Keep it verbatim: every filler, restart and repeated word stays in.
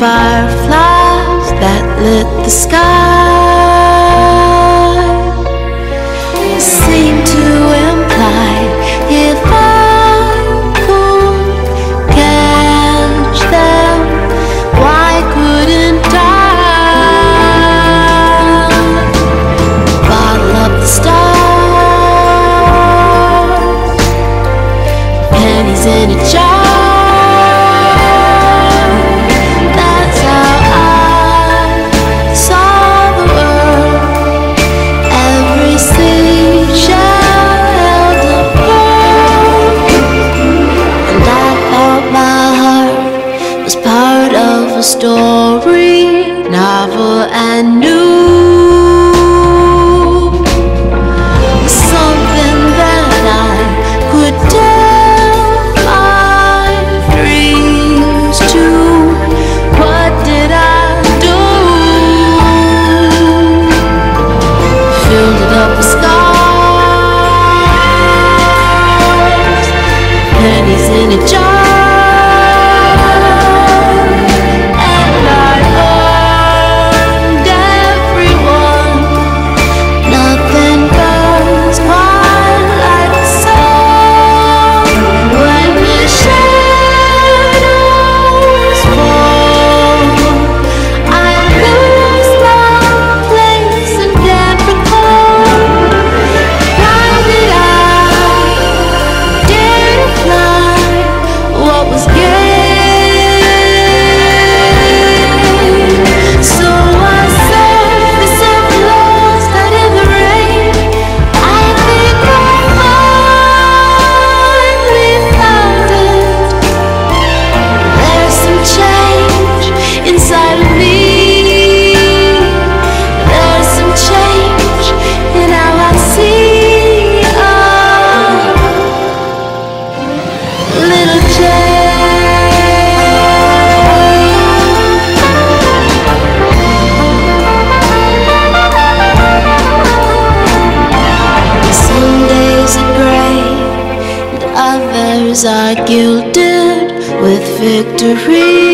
fireflies that lit the sky seem to imply if I could catch them, why couldn't I bottle up the stars, pennies in a jar? A story, novel and new, something that I could tell my dreams to. What did I do? Filled it up with scars, pennies in a jar. Others are gilded with victory.